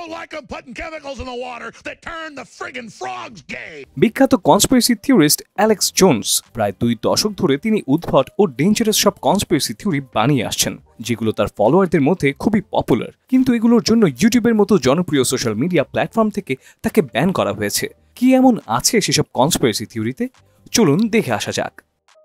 like them putting chemicals in the water that turn the friggin' frogs gay. বিখ্যাত conspiracy theorist Alex Jones প্রায় 2 দশক ধরে তিনি উদ্ভট ও ডেঞ্জারাস সব কনস্পিরেসি থিওরি বানিয়ে আসছেন, যেগুলো তার ফলোয়ারদের মধ্যে খুবই পপুলার। কিন্তু এগুলোর জন্য ইউটিউবের মতো জনপ্রিয় সোশ্যাল মিডিয়া প্ল্যাটফর্ম থেকে তাকে ব্যান করা হয়েছে। কি এমন আছে সেসব কনস্পিরেসি থিওরিতে? চলুন দেখে আসা যাক।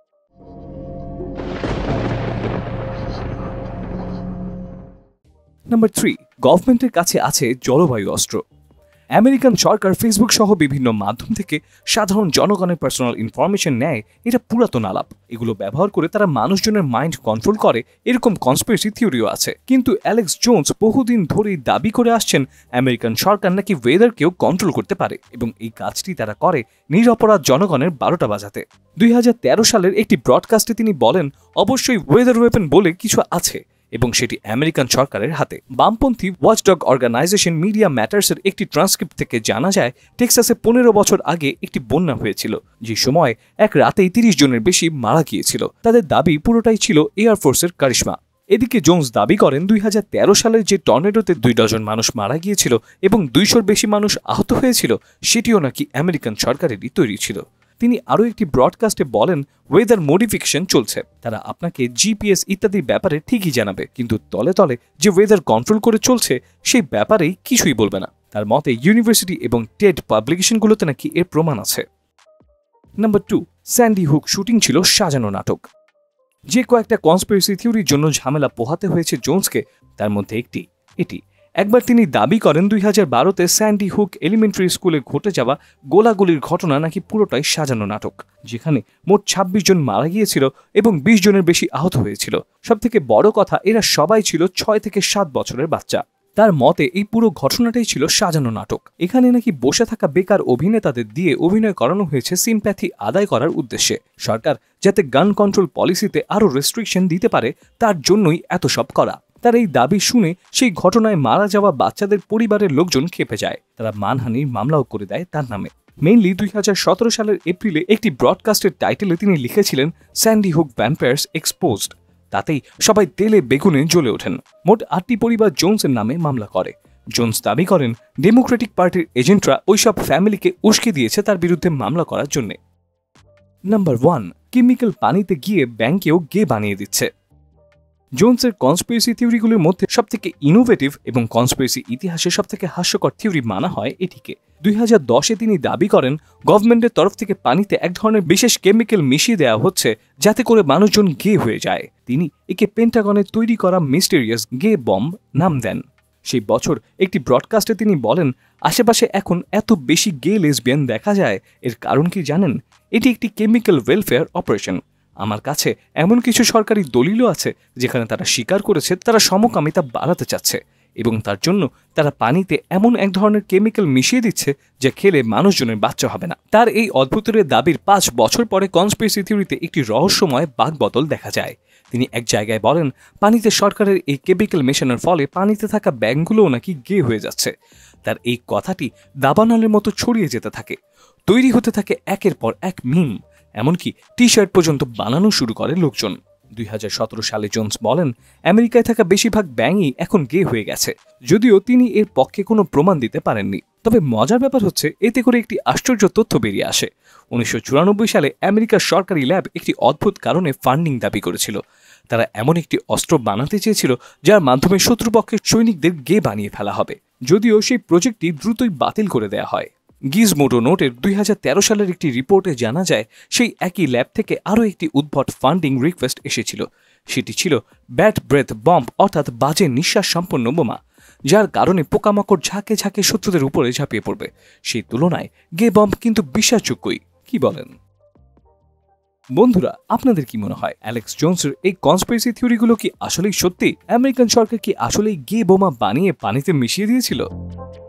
নাম্বার 3, গভর্নমেন্টের কাছে আছে জলবায়ু অস্ত্র। আমেরিকান সরকার ফেসবুক সহ বিভিন্ন মাধ্যম থেকে সাধারণ জনগণের পার্সোনাল ইনফরমেশন নেয়। এটা পুরাতন আলাপ। এগুলো ব্যবহার করে তারা মানুষজনের মাইন্ড কন্ট্রোল করে, এরকম কনস্পিরেসি থিওরিও আছে। কিন্তু অ্যালেক্স জোনস বহুদিন ধরেই দাবি করে আসছেন আমেরিকান সরকার নাকি ওয়েদারকেও কন্ট্রোল করতে পারে, এবং এই কাজটি তারা করে নিরপরাধ জনগণের 12টা বাজাতে। 2013 সালের একটি ব্রডকাস্টে তিনি বলেন, অবশ্যই ওয়েদার ওয়েপন বলে কিছু আছে এবং সেটি আমেরিকান সরকারের হাতে। বামপন্থী ওয়াচডগ অর্গানাইজেশন মিডিয়া ম্যাটার্সের একটি ট্রান্সক্রিপ্ট থেকে জানা যায়, টেক্সাসে 15 বছর আগে একটি বন্যা হয়েছিল, যে সময় এক রাতেই 30 জনের বেশি মারা গিয়েছিল। তাদের দাবি পুরোটাই ছিল এয়ারফোর্সের কারিশমা। এদিকে জোনস দাবি করেন 2013 সালের যে টর্নেডোতে 2 ডজন মানুষ মারা গিয়েছিল এবং 200-র বেশি মানুষ আহত হয়েছিল, সেটিও নাকি আমেরিকান সরকারেরই তৈরি ছিল। তিনি আরও একটি ব্রডকাস্টে বলেন, ওয়েদার মডিফিকেশন চলছে, তারা আপনাকে জিপিএস ইত্যাদির ব্যাপারে ঠিকই জানাবে, কিন্তু তলে তলে যে ওয়েদার কন্ট্রোল করে চলছে সেই ব্যাপারেই কিছুই বলবে না। তার মতে ইউনিভার্সিটি এবং টেড পাবলিকেশনগুলোতে নাকি এর প্রমাণ আছে। নাম্বার 2, স্যান্ডি হুক শুটিং ছিল সাজানো নাটক। যে কয়েকটা কনস্পিরেসি থিওরির জন্য ঝামেলা পোহাতে হয়েছে জোনসকে, তার মধ্যে একটি এটি। একবার তিনি দাবি করেন 2012-তে স্যান্ডি হুক এলিমেন্টারি স্কুলে ঘটে যাওয়া গোলাগুলির ঘটনা নাকি পুরোটাই সাজানো নাটক, যেখানে মোট 26 জন মারা গিয়েছিল এবং 20 জনের বেশি আহত হয়েছিল। সবথেকে বড় কথা, এরা সবাই ছিল 6 থেকে 7 বছরের বাচ্চা। তার মতে এই পুরো ঘটনাটাই ছিল সাজানো নাটক। এখানে নাকি বসে থাকা বেকার অভিনেতাদের দিয়ে অভিনয় করানো হয়েছে সিম্প্যাথি আদায় করার উদ্দেশ্যে। সরকার যাতে গান কন্ট্রোল পলিসিতে আরও রেস্ট্রিকশন দিতে পারে, তার জন্যই এত সব করা। তার এই দাবি শুনে সেই ঘটনায় মারা যাওয়া বাচ্চাদের পরিবারের লোকজন খেপে যায়। তারা মানহানির মামলাও করে দেয় তার নামে। মেইনলি 2017 সালের এপ্রিলে একটি ব্রডকাস্টের টাইটেলে তিনি লিখেছিলেন, স্যান্ডি হুক ভ্যাম্পায়ার্স এক্সপোজড। তাতেই সবাই তেলে বেগুনে জ্বলে ওঠেন। মোট 8টি পরিবার জোনসের নামে মামলা করে। জোনস দাবি করেন ডেমোক্রেটিক পার্টির এজেন্টরা ওইসব ফ্যামিলিকে উস্কে দিয়েছে তার বিরুদ্ধে মামলা করার জন্য। নাম্বার 1, কেমিক্যাল পানিতে গিয়ে ব্যাংকেও গে বানিয়ে দিচ্ছে। জোনসের কনস্পিরেসি থিওরিগুলোর মধ্যে সবথেকে ইনোভেটিভ এবং কনস্পিরেসি ইতিহাসে সবথেকে হাস্যকর থিওরি মানা হয় এটিকে। 2010-এ তিনি দাবি করেন গভর্নমেন্টের তরফ থেকে পানিতে এক ধরনের বিশেষ কেমিক্যাল মিশিয়ে দেওয়া হচ্ছে যাতে করে মানুষজন গে হয়ে যায়। তিনি একে পেন্টাগনের তৈরি করা মিস্টেরিয়াস গে বম্ব নাম দেন। সেই বছর একটি ব্রডকাস্টে তিনি বলেন, আশেপাশে এখন এত বেশি গে লেসবিয়ান দেখা যায়, এর কারণ কি জানেন? এটি একটি কেমিক্যাল ওয়েলফেয়ার অপারেশন। আমার কাছে এমন কিছু সরকারি দলিলও আছে যেখানে তারা স্বীকার করেছে তারা সমকামিতা বাড়াতে চাচ্ছে, এবং তার জন্য তারা পানিতে এমন এক ধরনের কেমিক্যাল মিশিয়ে দিচ্ছে যা খেলে মানুষজনের বাচ্চা হবে না। তার এই অদ্ভুতের দাবির 5 বছর পরে কনস্পিরেসি থিওরিতে একটি রহস্যময় বাকবদল দেখা যায়। তিনি এক জায়গায় বলেন, পানিতে সরকারের এই কেমিক্যাল মেশানোর ফলে পানিতে থাকা ব্যাঙগুলোও নাকি গে হয়ে যাচ্ছে। তার এই কথাটি দাবানলের মতো ছড়িয়ে যেতে থাকে। তৈরি হতে থাকে একের পর এক মিম, এমনকি টি শার্ট পর্যন্ত বানানো শুরু করে লোকজন। 2017 সালে জোনস বলেন, আমেরিকায় থাকা বেশিরভাগ ব্যাঙই এখন গে হয়ে গেছে, যদিও তিনি এর পক্ষে কোনো প্রমাণ দিতে পারেননি। তবে মজার ব্যাপার হচ্ছে, এতে করে একটি আশ্চর্য তথ্য বেরিয়ে আসে। 1994 সালে আমেরিকার সরকারি ল্যাব একটি অদ্ভুত কারণে ফান্ডিং দাবি করেছিল। তারা এমন একটি অস্ত্র বানাতে চেয়েছিল যার মাধ্যমে শত্রুপক্ষের সৈনিকদের গে বানিয়ে ফেলা হবে, যদিও সেই প্রজেক্টটি দ্রুতই বাতিল করে দেওয়া হয়। গিজমোডো নোটের 2013 সালের একটি রিপোর্টে জানা যায়, সেই একই ল্যাব থেকে আরও একটি উদ্ভট ফান্ডিং রিকোয়েস্ট এসেছিল। সেটি ছিল ব্যাড ব্রেথ বম্ব, অর্থাৎ বাজে নিঃশ্বাস সম্পন্ন বোমা, যার কারণে পোকামাকড় ঝাঁকে ঝাঁকে শত্রুদের উপরে ঝাঁপিয়ে পড়বে। সেই তুলনায় গে বম্ব কিন্তু বিশ্বাসযোগ্যই, কি বলেন? বন্ধুরা, আপনাদের কি মনে হয় অ্যালেক্স জোনসের এই কনস্পিরেসি থিওরিগুলো কি আসলেই সত্যি? আমেরিকান সরকার কি আসলেই গে বোমা বানিয়ে পানিতে মিশিয়ে দিয়েছিল?